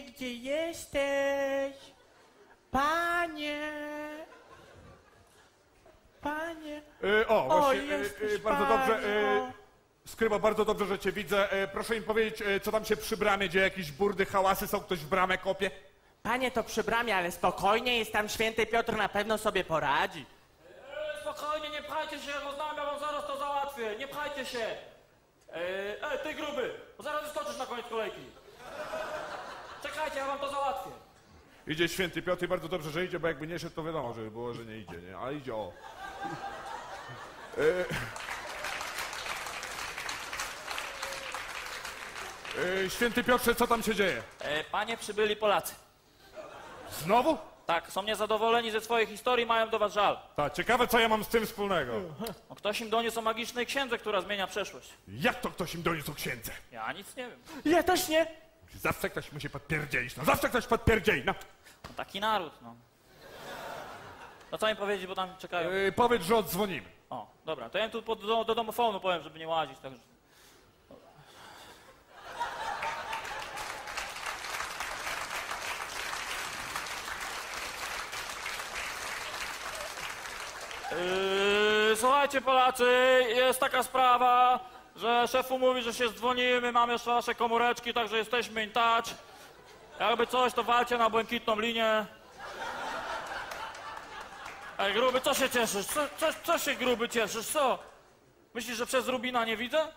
gdzie jesteś? Panie. Panie. Właśnie, jesteś, bardzo dobrze. panie. Skrybo, bardzo dobrze, że cię widzę. Proszę mi powiedzieć, co tam się przy bramie dzieje? Jakieś burdy, hałasy są? Ktoś w bramę kopie? Panie, to przy bramie, ale spokojnie, jest tam święty Piotr, na pewno sobie poradzi. Spokojnie, nie pchajcie się, bo znam, ja wam zaraz to załatwię. Nie pchajcie się. Ty gruby, bo zaraz wyskoczysz na koniec kolejki. Czekajcie, ja wam to załatwię. Idzie święty Piotr i bardzo dobrze, że idzie, bo jakby nie szedł, to wiadomo, żeby było, że nie idzie, nie? Ale idzie, o. Święty Piotrze, co tam się dzieje? Panie, przybyli Polacy. Znowu? Tak, są niezadowoleni ze swojej historii, mają do was żal. Tak, ciekawe, co ja mam z tym wspólnego. No, ktoś im doniósł o magicznej księdze, która zmienia przeszłość. Jak to ktoś im doniósł o księdze? Ja nic nie wiem. Ja też nie. Zawsze ktoś musi podpierdzielić, no zawsze ktoś podpierdzieli, no. No, taki naród, no. No co im powiedzieć, bo tam czekają. Powiedz, że odzwonimy. O, dobra, to ja im tu do domofonu powiem, żeby nie łazić, także... Słuchajcie Polacy, jest taka sprawa, że szefu mówi, że się dzwonimy, mamy jeszcze nasze komóreczki, także jesteśmy in touch. Jakby coś, to walcie na błękitną linię. Ej, gruby, co się cieszysz? Co się, gruby, cieszysz? Co? Myślisz, że przez Rubina nie widzę?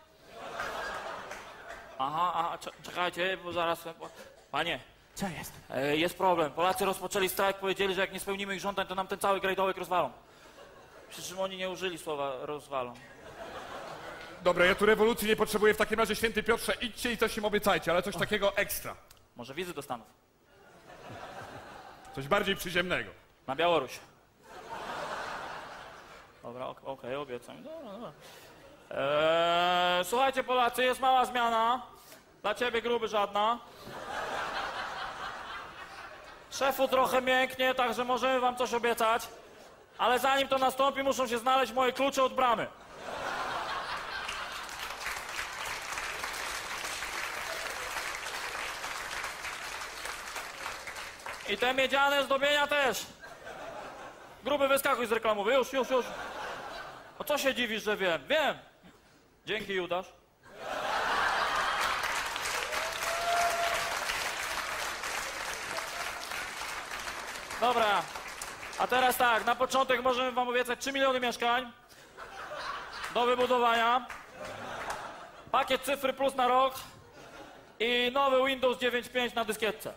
Aha, czekajcie, bo zaraz... Panie, Co jest? jest problem. Polacy rozpoczęli strajk, powiedzieli, że jak nie spełnimy ich żądań, to nam ten cały grajdołek rozwalą. Przy czym oni nie użyli słowa rozwalą. Dobra, ja tu rewolucji nie potrzebuję, w takim razie, święty Piotrze, idźcie i coś im obiecajcie, ale coś takiego ekstra. Może wizy do Stanów. Coś bardziej przyziemnego. Na Białoruś. Dobra, okej, obiecam. Dobra. Słuchajcie Polacy, jest mała zmiana. Dla ciebie gruby żadna. Szefu trochę mięknie, także możemy wam coś obiecać. Ale zanim to nastąpi, muszą się znaleźć moje klucze od bramy. I te miedziane zdobienia też. Gruby, wyskakuj z reklamowy, już. O co się dziwisz, że wiem? Wiem. Dzięki, Judasz. Dobra. A teraz tak, na początek możemy wam obiecać 3 miliony mieszkań do wybudowania, pakiet cyfry plus na rok i nowy Windows 9.5 na dyskietce.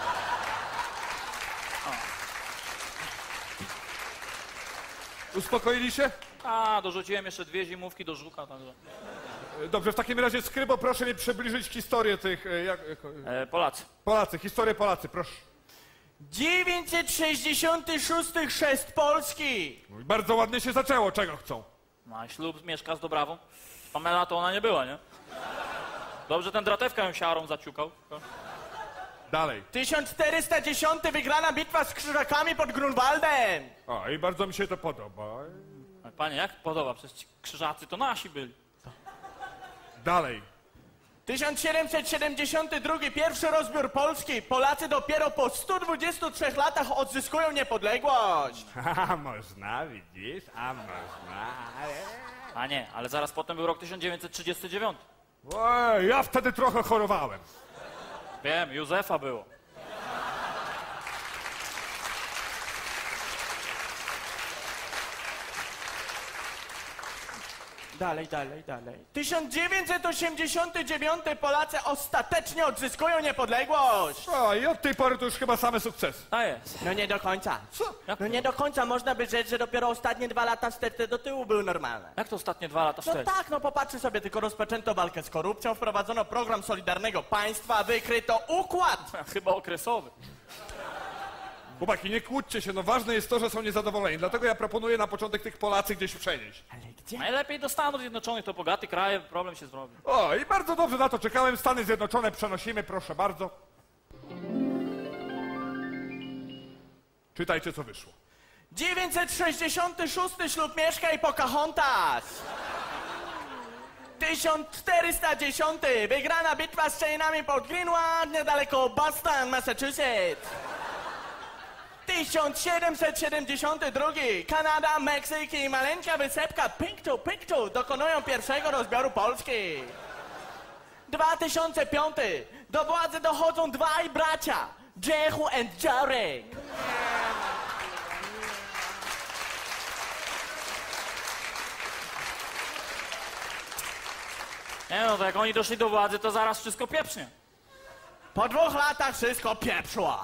Uspokoili się? A, dorzuciłem jeszcze 2 zimówki do żuka, także... Dobrze, w takim razie, Skrybo, proszę mi przybliżyć historię tych... Polacy. Polacy, proszę. 966 chrzest Polski. No i bardzo ładnie się zaczęło, czego chcą? No, a ślub mieszka z Dobrawą. Pamela to ona nie była, nie? Dobrze, ten Dratewka ją siarą zaciukał. Dalej. 1410 wygrana bitwa z Krzyżakami pod Grunwaldem. O, i bardzo mi się to podoba. Panie, jak podoba? Przecież ci Krzyżacy to nasi byli. Dalej. 1772 pierwszy rozbiór Polski. Polacy dopiero po 123 latach odzyskują niepodległość. A można, widzisz? A można. A nie, ale zaraz potem był rok 1939. Oj, ja wtedy trochę chorowałem. Wiem, Józefa było. Dalej. 1989 Polacy ostatecznie odzyskują niepodległość. O, i od tej pory to już chyba same sukcesy. A jest. No nie do końca. Co? Jak No nie do końca, można by rzec, że dopiero ostatnie 2 lata wstecz do tyłu były normalne. Jak to ostatnie 2 lata No wstecz? tak, no popatrzy sobie, tylko rozpoczęto walkę z korupcją, wprowadzono program Solidarnego Państwa, wykryto układ. Chyba okresowy. Chłopaki, nie kłóćcie się, no ważne jest to, że są niezadowoleni. Dlatego ja proponuję na początek tych Polacy gdzieś przenieść. Ale gdzie? Najlepiej do Stanów Zjednoczonych, to bogaty kraj, problem się zrobi. O, i bardzo dobrze na to czekałem. Stany Zjednoczone przenosimy, proszę bardzo. Czytajcie, co wyszło. 966 ślub Mieszka i Pocahontas. 1410. Wygrana bitwa z Chainami pod Greenwood, niedaleko Boston, Massachusetts. 1772. Kanada, Meksyk i maleńka wysepka Pictou dokonują pierwszego rozbioru Polski. 2005. Do władzy dochodzą dwaj bracia, Jehu and Jarek. Nie no, to jak oni doszli do władzy, to zaraz wszystko pieprznie. Po 2 latach wszystko pieprzło.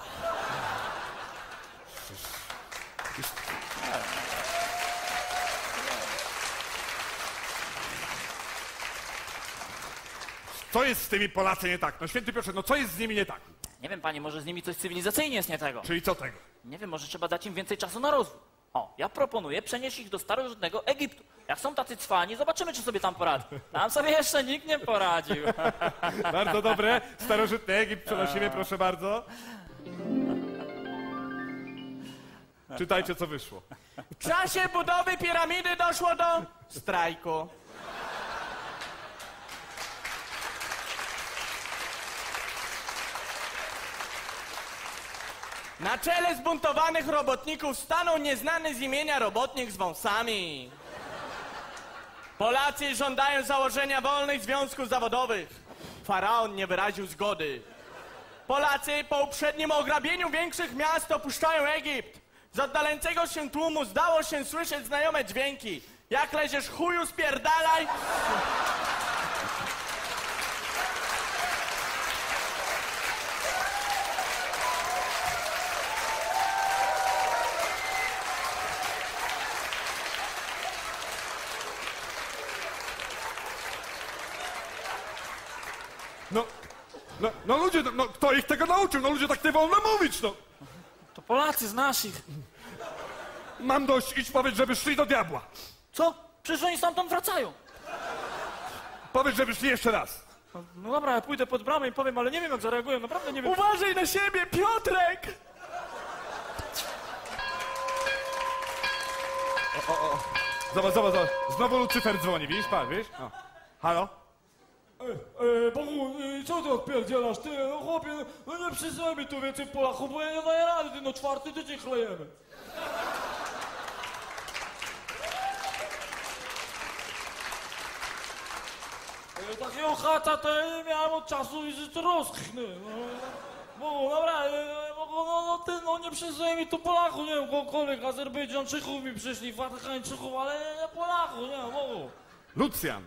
Co jest z tymi Polacy nie tak? No święty Piotrze, no co jest z nimi nie tak? Nie wiem, panie, może z nimi coś cywilizacyjnie jest nie tego. Czyli co tego? Nie wiem, może trzeba dać im więcej czasu na rozwój. O, ja proponuję przenieść ich do starożytnego Egiptu. Jak są tacy cwani, zobaczymy, czy sobie tam poradzą. Tam sobie jeszcze nikt nie poradził. Bardzo dobre. Starożytny Egipt przenosimy, proszę bardzo. Czytajcie, co wyszło. W czasie budowy piramidy doszło do strajku. Na czele zbuntowanych robotników stanął nieznany z imienia robotnik z wąsami. Polacy żądają założenia wolnych związków zawodowych. Faraon nie wyraził zgody. Polacy po uprzednim ograbieniu większych miast opuszczają Egipt. Z oddalającego się tłumu zdało się słyszeć znajome dźwięki. Jak leziesz, chuju, spierdalaj! No ludzie, no kto ich tego nauczył? No ludzie tak nie wolno mówić, no. To Polacy z naszych. Mam dość, idź powiedz, żeby szli do diabła. Co? Przecież oni stamtąd wracają. Powiedz, żeby szli jeszcze raz. No dobra, ja pójdę pod bramę i powiem, ale nie wiem, jak zareagują, naprawdę nie wiem. Uważaj na siebie, Piotrek! Zobacz. Znowu Lucyfer dzwoni, widzisz, pan, widzisz? O. Halo? Bogu, co ty odpierdzielasz, ty? No chłopie, no nie przysyłaj mi tu więcej Polaków, bo ja nie daję rady, ty, no 4. tydzień chlejemy. Takiego chata to ja nie miałem od czasu i że to rozchnę, no. Bogu, dobra, no nie przysyłaj mi tu Polaków, nie wiem, kogokolwiek, Azerbejdżanczyków mi przyszli, Watykańczyków, ale nie Polaków, nie, Bogu. Lucjan.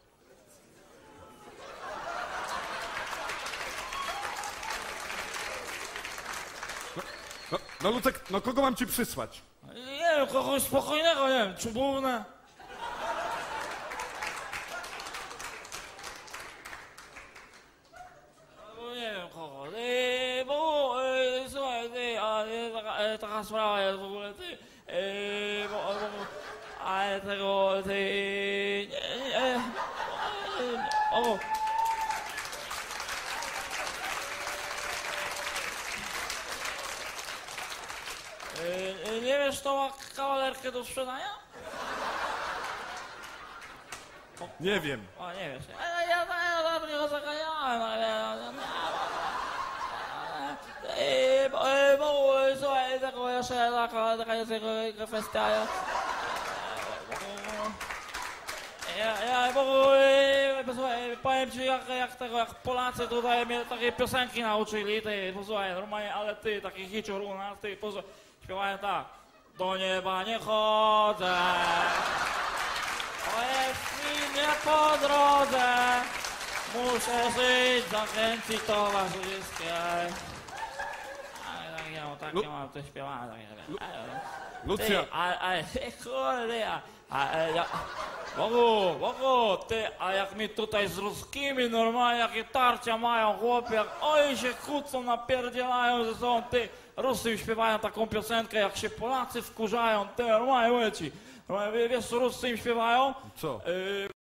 No Lucek, no kogo mam ci przysłać? Nie wiem, kogoś spokojnego, nie wiem, czubówne. Albo nie wiem kogo. Bo, słuchaj, taka sprawa jest w ogóle, ale tego, nie wiesz, kto ma kawalerkę do sprzedania? Nie wiem. O, nie wiesz. Ja takiego zaganiałem, słuchaj, tego jeszcze taka jest jego kwestia. Słuchaj, powiem ci, jak Polacy tutaj mnie takiej piosenki nauczyli, ty, posłuchaj, normalnie, ale ty, taki hicior u nas, ty, posłuchaj, śpiewają tak. Do nieba nie chodzę, to jest mi nie po drodze, muszę żyć za chęci towarzyskiej. Takie mam, to śpiewałem, Lucja. Ale, kurde, Bogu, ty, a jak mi tutaj z ruskimi normalnie jakie tarcia mają, chłopie, jak oni się kłócą, napierdzielają ze sobą, ty, Rusy im śpiewają taką piosenkę, jak się Polacy wkurzają, ty, normalnie mówię ci, wiesz co Rusy im śpiewają? Co?